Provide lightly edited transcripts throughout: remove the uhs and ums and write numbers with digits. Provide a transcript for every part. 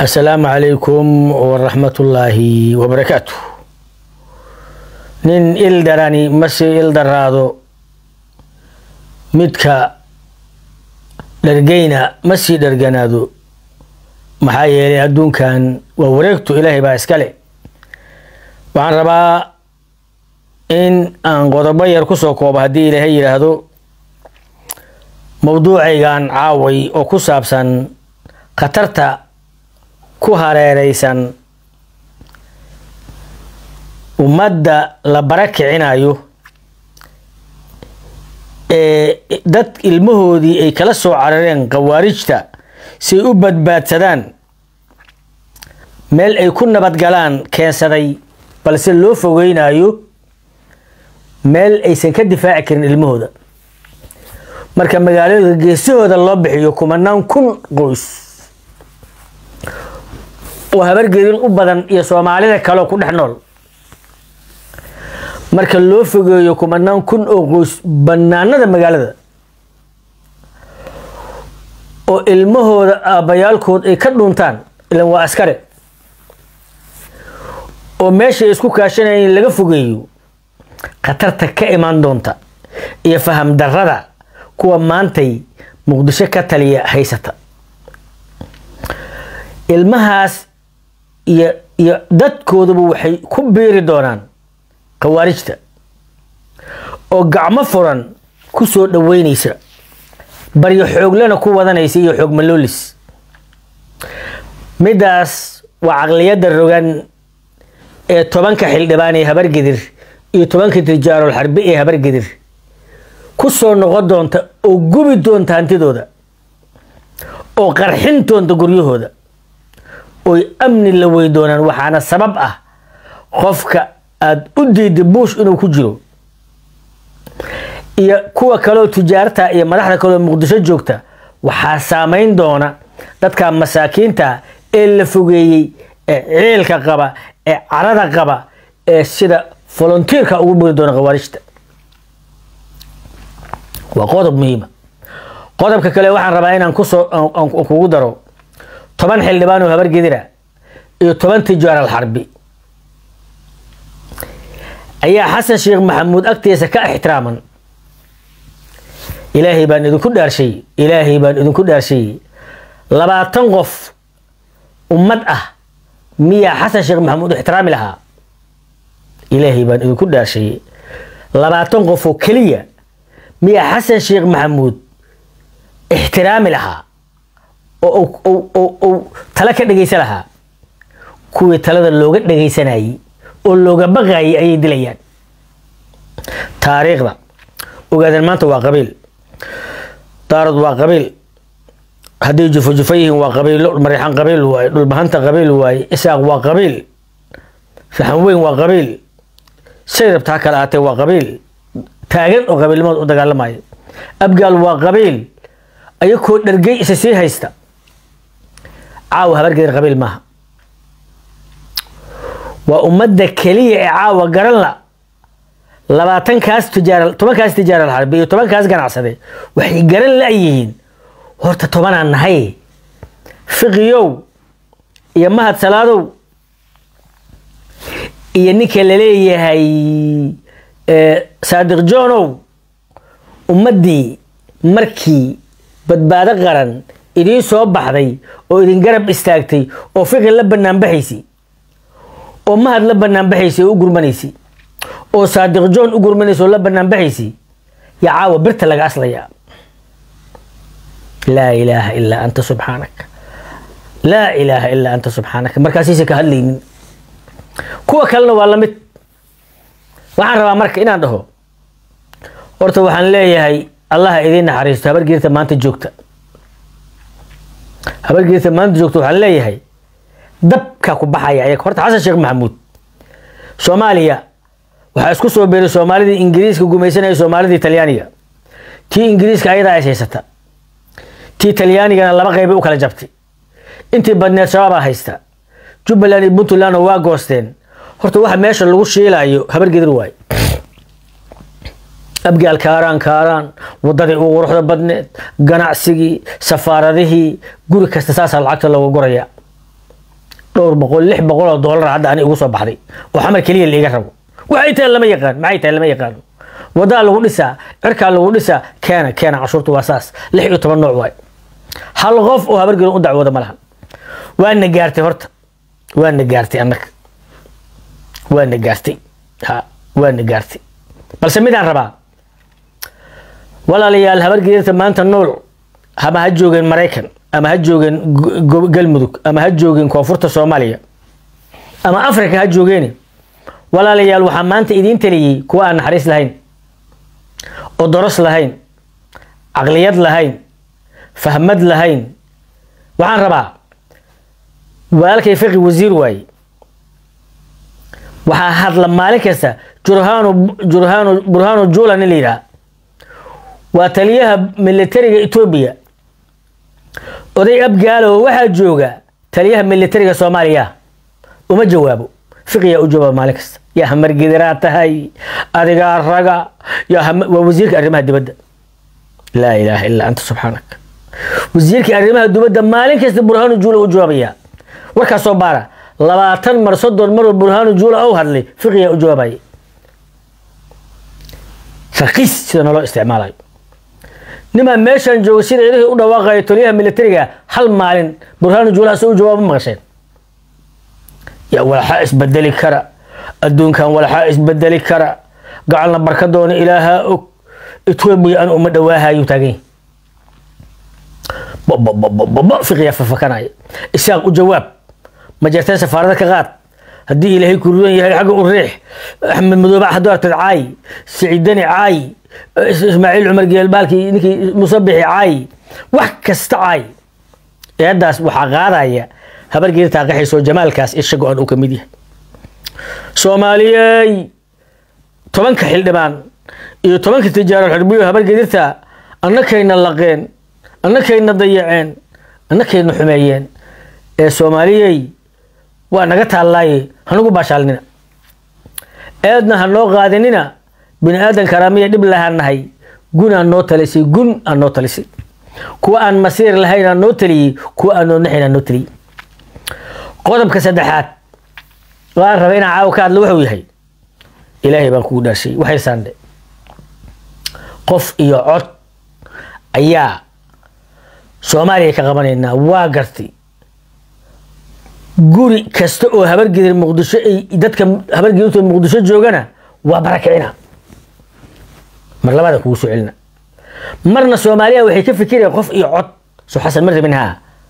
السلام عليكم ورحمة الله وبركاته. نين إلدراني مسي إلدرادو مدكا درجينا مسي درجنادو محايا هدون كان ووريكتو إلهي باسكالي وعن ربا إن قضبا يركسو كوبا هدي إلهي هدو موضوعي كان عاوي وكسابسا قطرتا كهريريسان ومادة لبرك عنايو دad ilmahoodii ay kala soo carareen qawaarijta si u badbaadsadaan meel ay ku nabad galaan keensaday balse loo fogeynayo meel aysan ka difaaci karin ilmahooda marka magaalada geesahooda loo bixiyo kumanaan kun qoys oo habargeedin u badan iyo Soomaalida kale ku dhex nool marka loo fogeeyo kumanaan kun oo qoys banaanada magaalada oo ilmahooda aabayaalkood ay ka dhuntaan ilan waa askari oo meesha isku kaashanayeen laga fogeeyo qatarta ka iman doonta iyo faham darrada kuwa maantay Muqdisho ka taliya haysata ilmahaas iyo dadkooduba waxay ku beeri doonaan qawaarijta oo gacmo furan ku soo dhaweynaysa bariyo xooglana ku wadanaysa iyo xoog maloolis midaas waa aqliyada rogan ee 10 xildhibaan ee habargedir iyo 10 tijaarul harbi ee habargedir ku soo noqon doonta oo gubi doonta hantidooda oo qarxin doonta guryahooda oo amni la weydoonaan waxaana sabab ah qofka aad u diiday buush inuu ku jiro iyo kuwa kale tijaarta iyo madaxda kale Muqdisho joogta waxa saameyn doona dadka masaakiinta ee la fogeeyay ee ceelka qaba ee carada qaba ee sida volunteerka ugu buri doona qawaarijta waa qodob muhiim qodobka kale waxaan rabaa inaan kugu daro 10 xildhibaan oo habargeedira iyo 10 tijaar harbi ayaa xasan sheekh maxamuud agtiisa ka ixtiraaman ilaahay baan idinku dhaarshay 20 qof ummad ah miya xasan sheekh maxamuud ixtiraami lahaa ilaahay baan idinku dhaarshay 20 qof oo kaliya miya xasan sheekh maxamuud ixtiraami lahaa oo tala ka dhageysan lahaa kuwii talada looga dhageysanayay oo looga baqayay ay dilayaan taariikhda ogaadeen maanta waa qabiil daarad waa qabiil hadii jufayeen waa qabiil marixan qabiil waay dhulbahanta qabiil waay isaaq waa qabiil saxan weyn waa qabiil sayrabta kala aatay waa qabiil taagan oo qabiilnimada u dagaalamay abgaal waa qabiil ayakoo dhargay isa sii haysta caawa habargeed qabiil maaha waa ummadda kaliya ee caawa garan la 20 kaas tijaar harbi iyo 10 kaas ganacsade waxay garan la yihiin horta 10 aan nahay fiqiyow iyo mahad salaadow iyo ninka la leeyahay saadiq joonow ummadii markii badbaado qaran idin soo baxday oo idin garab istaagtay oo fiqi la banaan baxaysi oo mahad la banaan baxaysi oo gurmanaysi oo saadiq joon u gurmanayso la banaan baxaysi ya caawa birta laga aslaya la ilaaha illa anta subhanaka la ilaaha illa anta subhanaka markaasii ka hadlaynin kuwa kalena waa la mid waxaan rabaa marka inaan dhaho horta waxaan leeyahay Allah idin naxariisto habargeerta maanta joogta waxaan leeyahay dabka ku baxaya ayaga horta xasan sheekh maxamuud Soomaaliya waxa isku soo beeray Soomaalida Ingiriiska gumaysanay Soomaalida Talyaaniga tii Ingiriiska ayada ay haysata tii Talyaaniga laba qayb u kala jabtay intii badneed shabaab haysta Jubbaland iyo Puntland waa goosteen horta waxa meesha lagu sheelayo habargeedir waay abgaal kaaraan wadadii ugu quruxda badneed ganacsigii safaaradihii guri kasta saas lacagta lagu guraya dhowr boqol lix boqol oo dollar hadda ani ugu soo baxday oo xamar kaliya la iga rabo waxay tahay lama yaqaan maxay tahay lama yaqaan wadaa lagu dhisaa cirkaa lagu dhisaa keena cashuurtu waa saas 16 nooc waay hal qof oo habar gelin u dacwooda malahan waana gaartay horta waana gaartay annaka waana gaartay waana gaartay balse midaan rabaa walaalayaal habar gelinta maanta nool haba ha joogeen Mareykan ama ha joogeen galmudug ama ha joogeen koonfurta Soomaaliya ama Afrika ha joogeen walaalayaal waxa maanta idin taliyay kuwa aan naxariis lahayn oo daras lahayn aqliyad lahayn fahmad lahayn waxaan rabaa walaalkay fiqi wasiir waay waxa hadla maalin kasta burhanu julan liira waa taliyaha militariga Ethiopia oday abgaalo waxa jooga taliyaha militariga Soomaaliya uma jawaabo fiqiya u jawaab maalin kasta ya hamar gidraatahay adiga raga ya wasiirka arrimaha dibadda la ilaha illa anta subhanak wasiirka arrimaha dibadda maalin kasta burhanu jula u jawaabaya warka soo baara 20 mar 30 mar burhanu jula oo hadlay fiqiya u jawaabay faqis sida loo isticmaalayo nima meeshan joogo sida ilaahay u dhawaaqay taliyaha militariga hal maalin burhanu jula soo jawaab ma qashay يا ولا حائس بدلي كرا الدون كان ولا حائس بدلي كرا قعلنا بركضون إلها اتوبي أن أمد واها يتاقين في غيافة فكاناي إساق وجواب ما جاتين سفارة كغات هدي إلهي كلون يهي حق الريح أحمد مذوبع حدوات عاي سعيداني عاي إسماعيل عمر قيال بالكي نكي مصبحي عاي وحكست عاي يداس وحقارايا habar geerta qaxayso jamaalkaas ishago aan u kamid yahay Soomaaliyay 10 xildhibaan iyo 10 tijaaro xirbiyo habar geerta annakayna laqeen annakayna dayaceen annakayna xumeeyeen ee Soomaaliyay waa naga taalaay hanugu baashaalnina eedna hanoo qaadanina bini aadan karaamiya dib lahaanahay gun aan noo talisay kuwa aan masiir lahayn aan noo taliyay kuwa aan noo naxina noo taliyay qodobka saddexaad waan rabaa inaan caaw ka hadlo wuxuu yahay ilaahay baan kugu dhaashay waxay saande qof iyo cod ayaa Soomaaliya ka qabanayna waa gartay guri kasta oo habar gedir Muqdisho ay dadka habar gedirto Muqdisho joogana waa barakicina mar labada kugu soo celina marna Soomaaliya waxay ka fikirayaan qof iyo cod soo xasan mar minha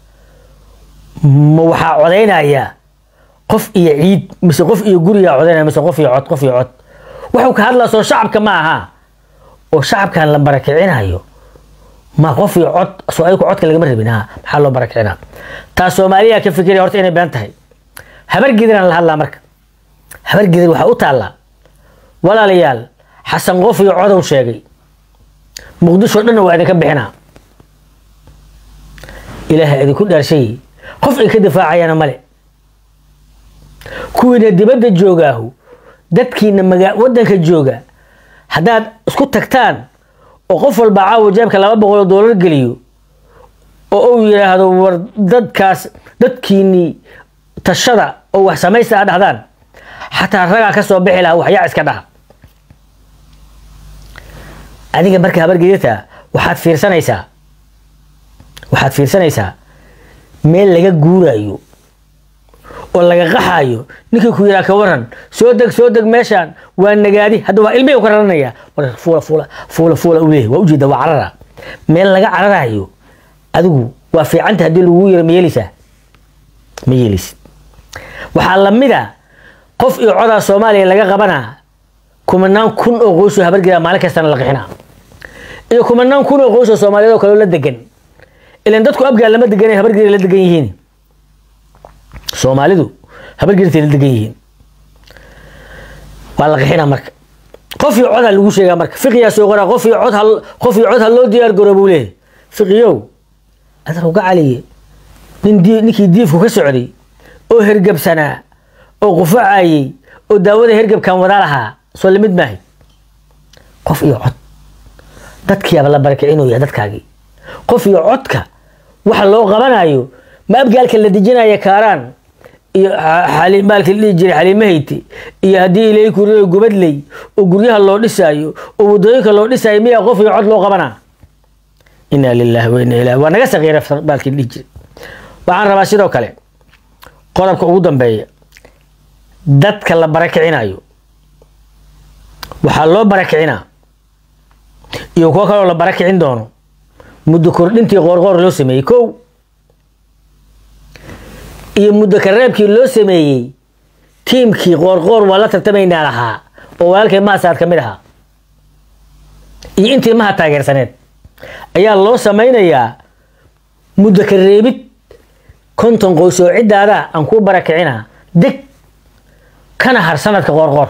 ما وحا عدينايا قف إيا عيد مثل قف إيا قرية عدينايا مثل قف إيا عد وحو كهادلا سو شعب كماها وشعب كان لبركعينايو ما قف إيا عد سو أيكو عد كاللي مرة بينها محالو بركعينا تا سوماليا كفكري هورت إني بانتهي هبر قدران لهالا مركا هبر قدر وحا أتالا ولا ليال حسن قف إيا عد وشاقي مقدوش ودنا وعدا كبحنا إلهي إذا كل شيء قف إن كدفاع عيانا ملئ كوين الدبادة جوغاهو دادكي نمجا ودنك الجوغا حداد اسكو تكتان وقف البعاو جابك لما بقولوا دولار قليو او هذا داد كاس دادكيني تشرع او سميسا هذا هذان حتى الرقا كسو بحي لها وحيا عسكدها هذيك بركة برقيتها وحاد فيرسانيسا meel laga guurayo oo laga qaxayo ninkii ku yiraahdo ka waran soo deg meeshan waa nagaadi hadda waa ilmihi u karanaya war fuula u leeyahay waa u jeeda waa carara meel laga cararayo adigu waa fiicanta hadii lagu yiro meelisa waxa la mid ah qof iyo coda Soomaaliya laga qabana kumanaan kun oo qoys oo habar geeda maalin kasta la qixina iyo kumanaan kun oo qoys oo Soomaaliyeed oo kale la degan إلين دتكو أبقى لما دقني هبر قري لدقيهين سوماليدو هبر قري لدقيهين والله حين مرك قفي عود الوشة يا مرك فقيا سوغرا قفي عود هاللو ديار قربوليه فقيو أنا وقع علي نكي ديفو كسعري أو هرقب سنة أو قفعي أو داودة هرقب كان ورالها سؤال مد ماهي قفي عود دتك يا بالله بركة إنه يا دتكاجي قفي عودك waxa loo qabanayo ma abgaalka la dijinaya kaaraan iyo maalkii la dhihi jiray xaliimahayti iyo haddii ilaahay ku reeyo gubadley oo guryaha loo dhisaayo oo waddooyinka loo dhisaayo miyaa qof iyo cod loo qabanaa inaa lilaahi wa inaa ilaahi waa naga saqiira maalkii la dhihi jiray waxaan rabaa sidoo kale qodobka ugu dambeeya dadka la barakicinayo waxaa loo barakicinaa iyo kuwo kaloo la barakicin doono muddo kordhintii qoorqoor loo sameeyey kow iyo muddo kareebkii loo sameeyey tiimkii qoorqoor waa la tartamaynaa lahaa oo walaalkay maasaad ka mid ahaa iyo intii maha taageersaneed ayaa loo samaynayaa muddo kareebid 50 qoys oo ciddaada aan ku barakicinaa deg kana har sanadka qoorqoor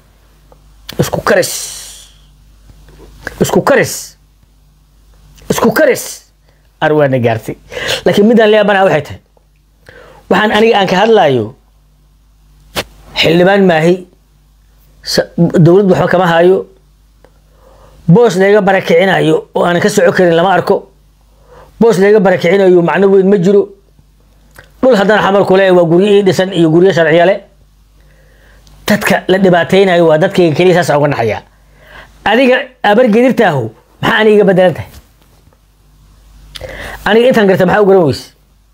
isku karis arwaana gaartay laakiin midaan leeyahay waxay tahay waxaan aniga aan ka hadlayo xildhibaan maahi dawladdu waxba kama hayo boos laga barakicinayo oo aan ka soco karin lama arko boos laga barakicinayo macno weyn ma jiro dhul haddana xamar ku leeyahay waa guryo dhisan iyo guryo sharciyo leh dadka la dhibaateynayo waa dadkayga kaliya saas uga naxaya adiga abargedirtaahu maxaa aniga bedelan tahay aniga intaan garta maxaa u garan weyse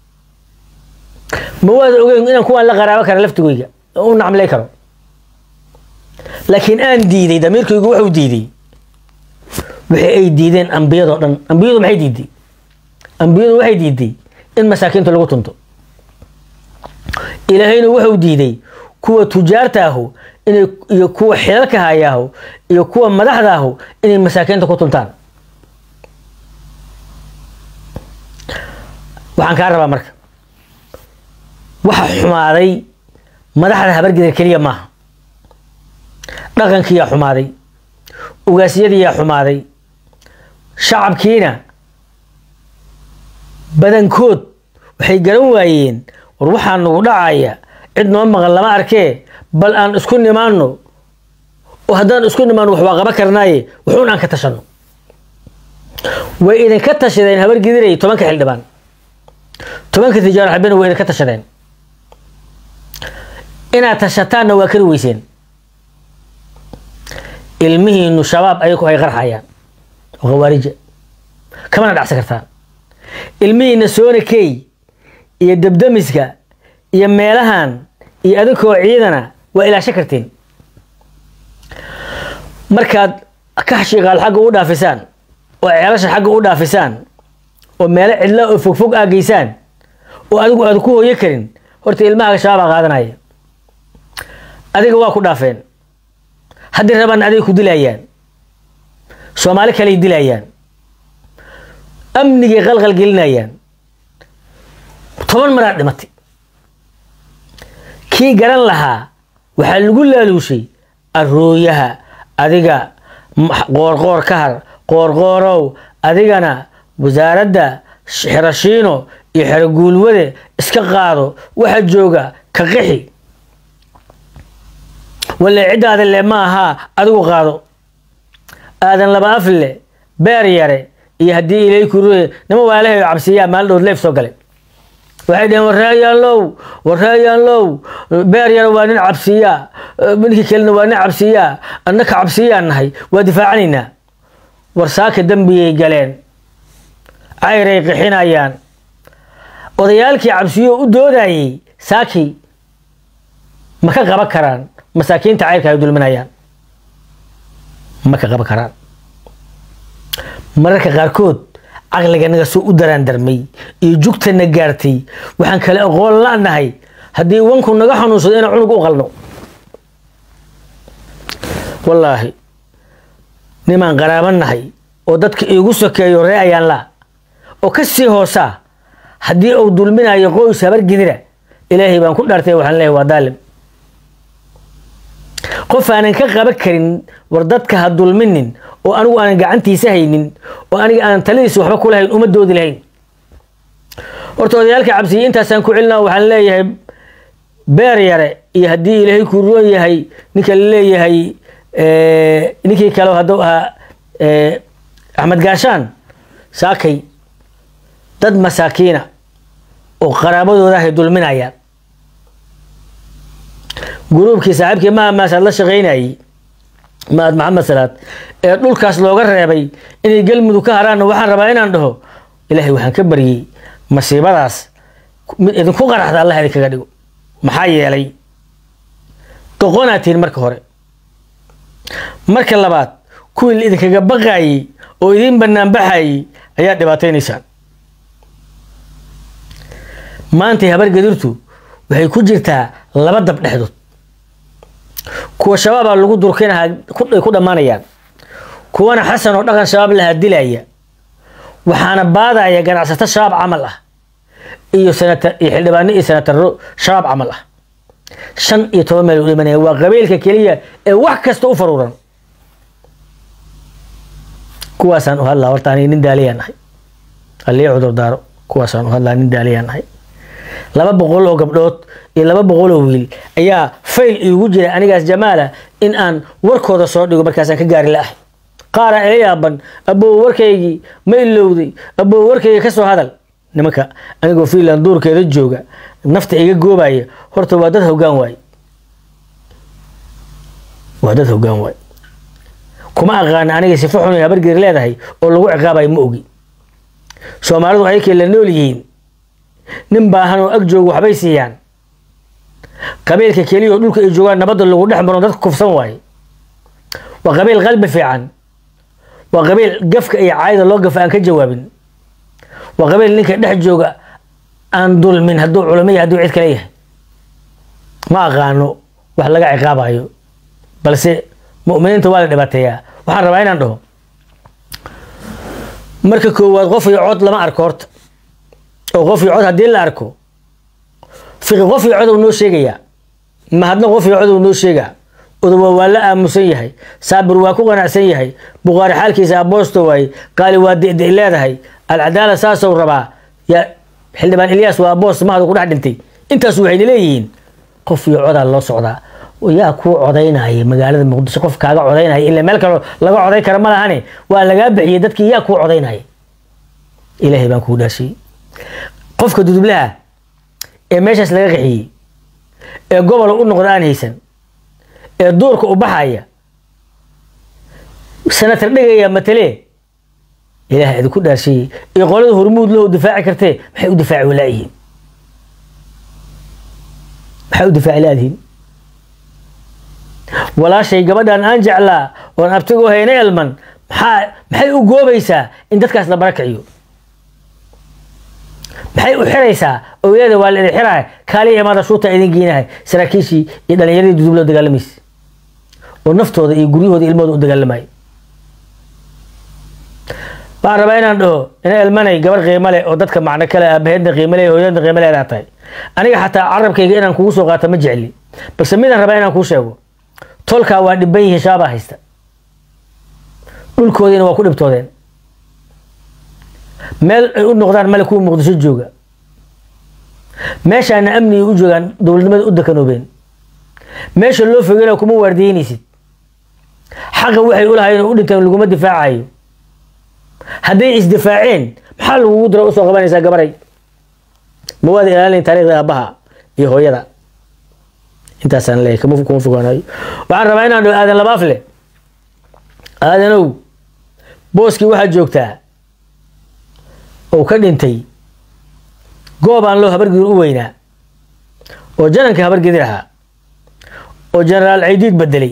ma waad ogeyn inaan kuwaan la qaraabo kara laftigooyga u nacmlay karo laakiin aan diiday damiirkaygu wuxuu diiday wixii ay diideen ambiyadoo dhan ambiyadu maxay diiday ambiyadu waxay diiday in masaakiinta lagu tunto ilaahayna wuxuu diiday kuwa tujaartaahu inay iyo kuwa xilalka hayaahu iyo kuwa madaxdaahu inay masaakiinta ku tuntaan waxaan kaa rabaa marka waxa xumaaday madaxda habargidar keliya maaha dhaqankiiyaa xumaaday ugaasiyadiiyaa xumaaday shacabkiina badankood waxay garan waayeen war waxaa nagu dhacaya cid noo maqan lama arkee bal aan isku nimaano oo haddaan isku nimaano wax waa qaban karnaaye wuxuun aan ka tashano way idinka tashadeen habargidiray 10 xildhibaan 10 tijaar xabeen way idinka tashadeen inaad tashataanna waa kari weyseen ilmihiinu shabaab ayagu ay qarxayaan oo khawaarija kamana dhacsan kartaan ilmihiina soonakey iyo dabdamiska iyo meelahan iyo adinkoo ciidana waa ilaasho kartiin markaad ka shiiqaal xagga u dhaafisaan oo ceelasha xagga u dhaafisaan oo meelo cidla oo fogfog aageysaan oo adigu aad ku hooyo karin horta ilmaha shabaab qaadanaya adiga waa ku dhaafeen haddii rabaan adiga ku dilayaan Soomaali kale dilayaan amniga qalqal gelinayaan 10 mar dhimatay kii garan lahaa waxa lagu laaluushay arooyaha adiga qoorqoor ka har qoorqoorow adigana wasaaradda xirashiino iyo xirguulwade iska qaado waxa jooga ka qixi wala cidaada le maaha adigu qaado aadan laba afle beer yare iyo haddii ilaahay ku ruuye nima waalahay cabsiyaa maal dhow leef soo galay waxay dhaheen warraayaan low beer yare waa nin cabsiyaa midkii kalena waa nin cabsiyaa annaka cabsiyaan nahay waa difaacanaynaa warsaaka dambiyay galeen cayray qixinayaan odayaalkii cabsiyo u doodayay saaki ma ka qaban karaan masaakiinta cayrka ay dulminayaan ma ka qaban karaan mararka qaarkood caqliga naga soo u daraan darmay iyo jugtana gaartay waxaan kale aqoon la'nahay haddii wanku naga xanuunsado inaan cunug u qalno wallaahi nimaan qaraaban nahay oo dadka iigu sokeeyo ree ayaan la oo ka sii hoosaa haddii uu dulminayo qoys habargidira ilaahay baan ku dhaartay waxaan leeyahay waa daalim qof aanan ka qaban karin war dadka ha dulminin oo anigu aanan gacantiisa haynin oo aniga aanan taladiisa waxba ku lahayn uma doodi lahayn horta odayaalka cabsiya intaasaan ku celinaa waxaan leeyahay beer yare iyo haddii ilaahay ku roon yahay ninka la leeyahay ninkii kale hadduu ahaa axmed gaashaan saakay dad masaakiina oo qaraabadooda ay dulminayaan جروبكي صاحبكي ما صار لا شقيناي ما محمد صلاة دول كاس لوغا ريبay inay galmudug ka haraan waxaan rabaa inaan dhaho ilaahay waxaan ka bariyay masiibadaas idin ku qaraxda Allah idin kaga dhigo maxaa yeelay doqonaatiin marka hore marka labaad kuwii idin kaga baqayay oo idin banaan baxay ayaa dhibaataynaysan maanta habar gadirtu waxay ku jirtaa laba dab dhexdood kuwa shabaab lagu durkeenaha ku dhamaanayaan kuwana xasan oo dhaqan shabaab la hadilaya waxaana baadaya ganacsato shabaab amal ah iyo sanata xildhibaan iyo sanataro shabaab amal ah 15 meel u dhimanaya waa qabiilka kaliya ee wax kasta u faruuran kuwaasaan u hadlaa horta nin daaliyanahay halii cudur daaro kuwaasaan u hadlaa nin daaliyanahay 200 oo gabdhood iyo 200 oo wiil ayaa fail igu jira anigaas Jamaala in aan warkooda soo dhigo markaas aan ka gaari laahay qaara ay yaaban abo warkaygi ma ilowday abo warkayga ka soo hadal nimanka anigoo fiilan duurkeeda jooga nafta iga goobaya horta waa dad hoggaan waay kuma aqaan aniga si fuxun habar geer leedahay oo lagu ciqaabay ma ogi Soomaalidu ay kale nool yihiin nin baahan oo ag joogo waxbay siiyaan qabiilka kaliya oo dhulka ay joogaan nabad lagu dhex maro dadka kufsan waay waa qabiil qalbi fiican waa qabiil gafka iyo caayda loo gafaan ka jawaabin waa qabiil ninka dhex jooga aan dulmin haduu culimada haduu cid kale yahay ma aqaano wax laga ciqaabayo balse mu'miniinta waa la dhibaateeyaa waxaan rabaa inaan dhaho marka koowaad qof iyo cod lama arko horta oo qof iyo cod hadii la arko fiqi qof iyo cod uu noo sheegaya ma hadna qof iyo cod uu noo sheega odoba waa la aamusan yahay saabir waa ku qanacsan yahay buqaari xalkiisa aboosto way qaali waa deeday leedahay al-cadaalad saasoo rabaa ya xildhibaan Ilyas waa boos mahad ku dhex dhintay intaas waxay leeyihiin qof iyo cod loo socdaa yaa ku codaynay magaalada Muqdisho qof kaaga codaynay illa meel kale laga coday kara ma lahane waa laga bixiyay dadkii yaa ku codaynay ilaahay baan ku dhaashay qofka dudublaha ee meeshaas laga qixiyay ee gobol u noqdaan haysan ee doorka u baxaya sanatar dhigaya matale ilaahay idinku dhaashay ee qolada hormuud loo difaaci kartay maxay u difaaci walaayiin walaashay gabadhan aan jeclaa oo abtigu haynay elman maxay u goobaysaa in dadkaas la barakaciyo maxay u xiraysaa awiyada waa la xiraa kaali imaada shuuta idin geenahay saraakiishii iyo dhalinyaradii dudub loo dagaalamayay oo naftooda iyo guryahooda ilmooda u dagaalamay baan rabaa inaan dhaho inay elmanay gabar qiimo leh oo dadka macna kale aabaheedna qiimo leh hooyadna qiimo leh tahay aniga xataa carabkayga inaan kugu soo qaato ma jecli balse midaan rabaa inaan kuu sheego tolka waa dhiban yihiin shaaba haysta dhulkoodina waa ku dhibtoodeen meel ay u noqdaan meel ku Muqdisho jooga meeshaana amni u joogan dawladnimada u dakanoobeen meesha loo fogeeyo kuma waardiinaysid xaqa waxay u lahaayeen u dhintaan laguma difaacayo hadday isdifaaceen maxaa lagu diro soo qabanaysaa gabaray ma wada ilaalin taariikhda aabaha iyo hooyada intaasaan leeyahay kuma fogaanayo waxaan rabaa inaan dhaho aadan labaafle aadanow booskii waxaa joogtaa oo ka dhintay goobaan loo habar gidir u weynaa oo jananka habar gidir ahaa oo jenaraal Ciidiid bedelay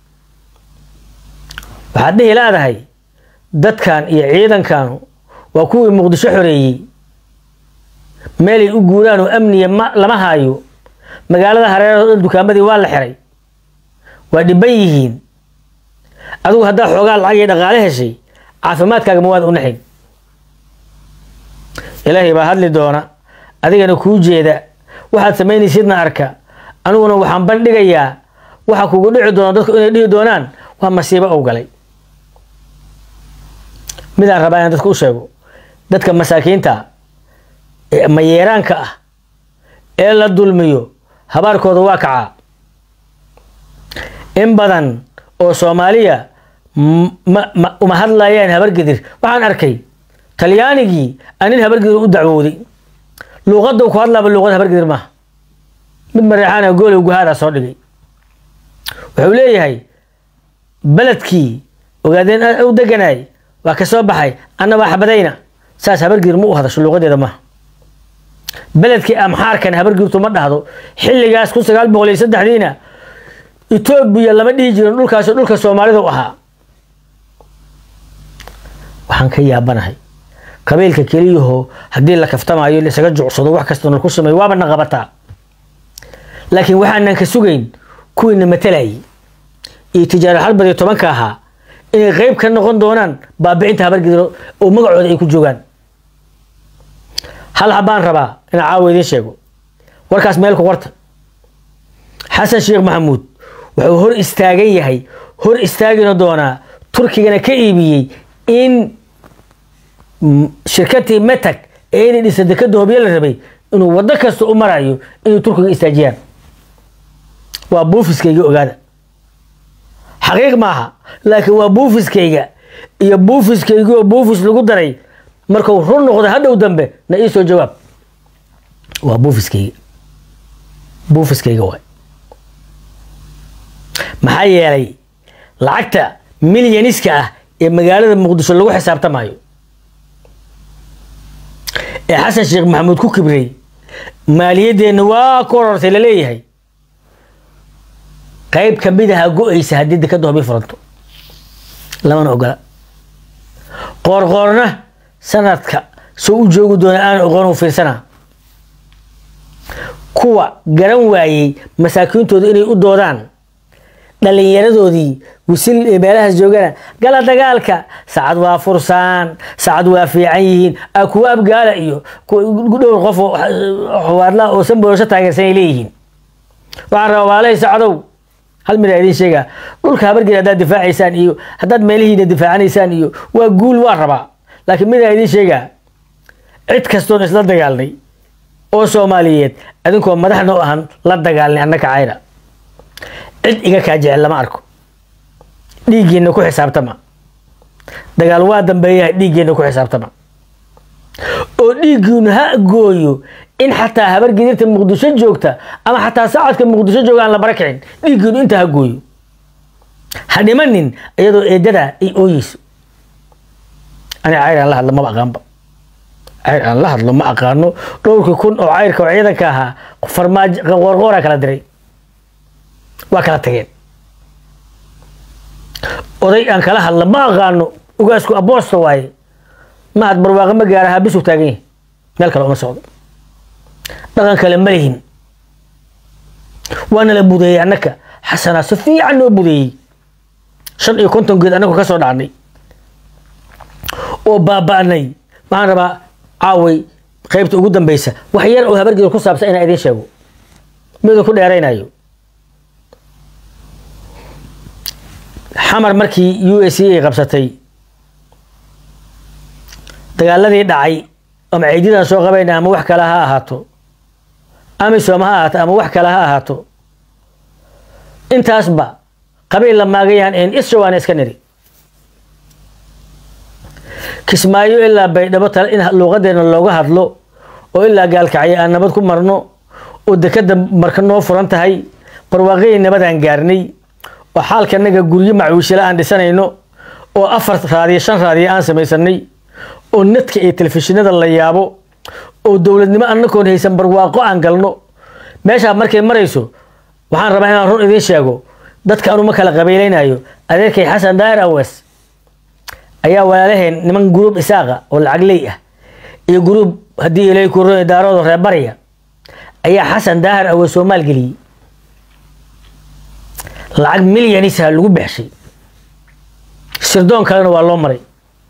waxaad dhihi leedahay dadkan iyo ciidankan waa kuwii Muqdisho xoreeyay meelay u guuraan oo amniya lama haayo magaalada hareeraha dukaamadii waa la xiray waa dhiban yihiin adigu hadaa xoogaa lacag iyo dhaqaale heshay caafimaadkaaga ma wada u naxin ilaahay baa hadli doona adigana kuu jeeda waxaad samaynaysidna arka aniguna waxaan bandhigayaa waxa kugu dhici doona dadku inay dhihi doonaan waa masiibo oo galay midaan rabaa inaan dadku u sheego dadka masaakiinta ee mayeeraanka ah ee la dulmiyo habaarkooda waa kacaa in badan oo Soomaaliya uma hadlayaan habar gidir waxaan arkay talyaanigii anin habar gidir u dacwooday luqadda ku hadlaba luqad habar gidir ma mid mareexana gool ugu hada soo dhigay وحوليه هاي بلدكي وقاعدين أو دقناي وكسو بحي أنا بحبدينا ساس هبرقير مو هذا شو اللغة دي ما بلدكي أمحار كان هبرقير تمرد هذا حلي قاس كوسا قال بغلي سد حدينا إثيوبيا لما نيجي نقول كسومالي ذو أها waxaan ka yaabanahay qabiilka kaliyaho hadii la kaftamayo la isaga jucsado wax kasta oo ku sameeyo waaba naqabata laakiin waxaan ka sugayn kuwina matalay iyo tijaar halbad 10 ka aha inay qayb ka noqon doonaan baabicinta habargidiro oo magacooda ay ku joogan hal habaan rabaa in caawa idin sheego warkaas meel ku qorta xasan sheekh maxamuud wuxuu hor istaagan yahay hor istaagina doona turkigana ka iibiyay in shirkadii Metak ee dhisay dekada Hoobiye la rabay inuu wada kasta u marayo inuu turkiga istaajiyaan waa buufiskayga ogaada xaqiiq maaha laakiin waa buufiskayga iyo buufiskayga oo buufis lagu daray markuu run noqdo hadhow dambe na ii soo jawaab waa buufiskayga waa maxaa yeelay lacagta milyaniska ah ee magaalada Muqdisho lagu xisaabtamayo ee xasan sheekh maxamuud ku kibray maaliyadeena waa korortay la leeyahay qayb ka mid ah go'aysa hadii dekada Hoobiye furanto lama ogola qorqorna sanadka soo u joogo doona aan oqoon u fiirsana kuwa garan waayay masaakiintooda inay u doodaan dhalinyaradoodii wisil meelahaas joogana gala dagaalka saacad waa fursaan saacad waa fiican yihiin kuwa abgaala iyo dhowr qof xawaadla oo sanboosha taageersan leeyihiin waxaan rabaa waalay saacadow hal mid idin sheega dhulka habargida hadaad difaacaysaan iyo hadaad meelihiina difaacanaysaan iyo waa guul waa rabaa laakiin mid idin sheega cid kastoon isla dagaalnay oo Soomaaliyeed adinkoo madaxna u ahan la dagaalnay annaka cayra cid iga ka jecel lama arko dhiigeena ku xisaabtama dagaal waa dambeeyaa dhiigeena ku xisaabtama oo dhiiguna ha gooyo in xataa habargidirta Muqdisho joogta ama xataa saacadka Muqdisho joogaan la barakicin dhiiguna inta ha gooyo hadimanin iyadoo eedada ay ooyis ana cayr la hadlo ma aqaanba cayr la hadlo ma aqaano dhowrkii kun oo cayrka oo ciidanka ahaa farmaajo qorqora kala diray waa kala tageen oday aan kala hadla ma aqaano ugaasku aboosto waaye ma had barwaaqo ma gaaraha bisu taagan meel kale uma socdo dhaqan kale ma lihin waana la budeeyay annaka xasana si fiican loo budeeyay 5 geed annagu ka soo dhacnay oo baabaanay waxaan rabaa caaway qaybta ugu dambaysa wax yar oo habargida ku saabsan inaan idin sheego mid ku dheeraynayo xamar markii USA qabsatay dagaaladii dhacay ama ciidadan soo qabayna ama wax kale ha ahaato ama Soomaha ama wax kale ha ahaato intaasba qabiil la maagayaan in Israel iska niri kismaayo ilaa baydhabo tal in luqadeena looga hadlo oo ilaa gaalkacay aan nabad ku marno oo dekada marka noo furan tahay barwaaqay nabadan gaarnay oo xaalkanaga guryo macuushila aan dhisanayno oo 4 raadiyo 5 raadiyo aan samaysanay oo nadka ee telefishinada la yaabo oo dawladnimo annagoon haysan barwaaqo aan galno meesha markay marayso waxaan rabaa inaan run idin sheego dadka aanu ma kala qabiilaynayo adeerkay Xasan Daahir Awas ayaa walaalaheen niman group isaaqa oo lacag leey ah iyo group hadii ilay ku roon daarado reer bariya ayaa Xasan Daahir Awas Soomaal galiyay lacag milyanis lagu bixisay sirdoon kalena waa loo maray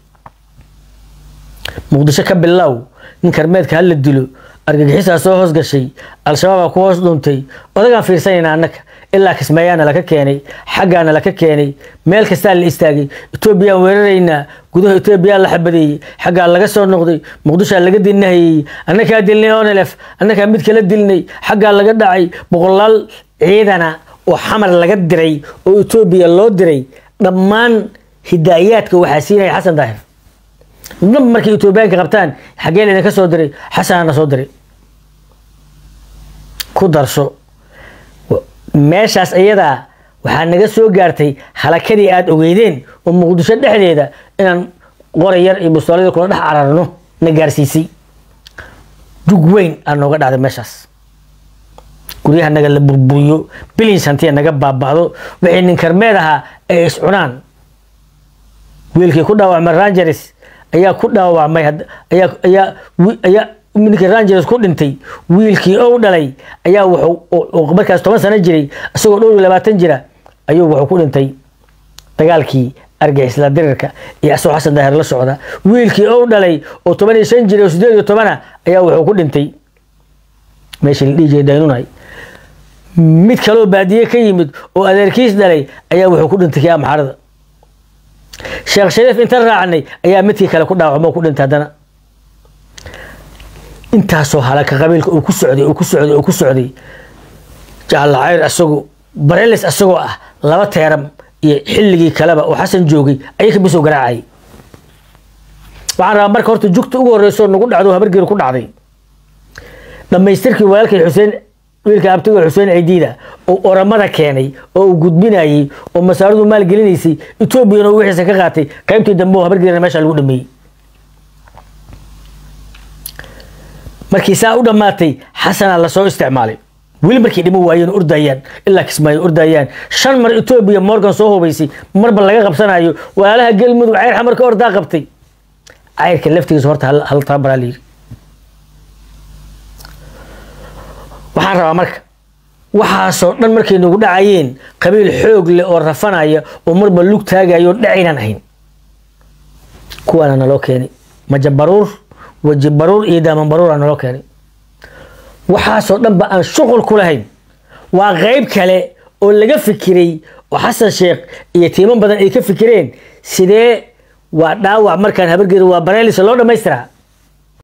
Muqdisho ka bilow nin karmeedka hal la dilo argagixisa soo hoos gashay al-shabaab ku hoos dhuntay odagaan fiirsanayna annaka ilaa kismaayana la ka keenay xagaana la ka keenay meel kasta la istaagay Itoobiya weerarayna gudaha Itoobiya la xabadeeyay xagaa laga soo noqday Muqdisho laga dinay annaka dilnay ONLF annaka mid kala dilnay xagaa laga dhacay boqolaal ciidana oo xamar laga diray oo Itoobiya loo diray dhammaan hidaayadka waxa siinay Xasan Daahir markii Itoobiyaanka qabtaan xageen idin ka soo diray Xasan soo diray ku darso meeshaas ayada waxaa naga soo gaartay halakadii aad ogeydeen oo muqdisho dhexdeeda inaan qoray yar iyo bustooladii kula dhex cararno na gaarsiisay jug weyn aan nooga dhacday meeshaas guryaha naga la burburiyo billions hantiya naga baaba'do wixii nin karmeed ahaa ay is cunaan wiilkii ku dhaawacmay Rangers ayaa ku dhaawacmay ayaa ninkii Rangers ku dhintay wiilkii oo dhalay ayaa wuxuu markaas 10 sano jiray isagoo dhow 20 jira ayuu wuxuu ku dhintay dagaalkii argagixisada dirirka iyo asoo xasan daahir la socda wiilkii oo dhalay oo 15 jiray oo 18 ayaa wuxuu ku dhintay meeshii la dhijay daynunay mid kaloo baadiye ka yimid oo adeerkiis dhalay ayaa wuxuu ku dhintay kiyaa maxarada sheekh shariif inta raacnay ayaa midkii kale ku dhaawacmo ku dhintay hadana intaasoo halaka qabiilka uu ku socday jacala cayr asagoo bareelis asagoo ah 2 teeram iyo xilligii kaleba oo xasan joogay ayay ka bisoo garaacay waxaan rabaa marka horta jugta ugu horeyso nagu dhacdo habargeer ku dhacday dhamaystirkii walaalkay Xuseen wiilka abtiga Xuseen Ciidiida oo oramada keenay oo gudbinayay oo masaaradu maal gelinaysay Itoobiya oo wixii ka qaatay qaybtii dambe habargeer meesha lagu dhameeyay markii saa u dhamaatay xasan la soo isticmaalay wili markii dhimo waayeen urdayaan ilaa kismaayo urdayaan 5 mar Itoobiya Morgan soo hubaysay marba laga qabsanayo walaalaha galmudug cayr xamar ka ordaa qabtay cayrka laftigiisa horta hal taabaraali waxaan rabaa marka waxaasoo dhan markay nagu dhacayeen qabiil xoog leh oo rafanaya oo marba lug taagayo dhacinan ahayn kuwana naloo keenay majabaruur wajibaruur iyo daaman baruur naloo keenay waxaasoo dhan ba aan shuqul ku lahayn waa qayb kale oo laga fikiray oo xasan sheekh iyo tiiman badan ay ka fikireen sidee waa dhaawac markaan habargeer waa bareelis loo dhamaystiraa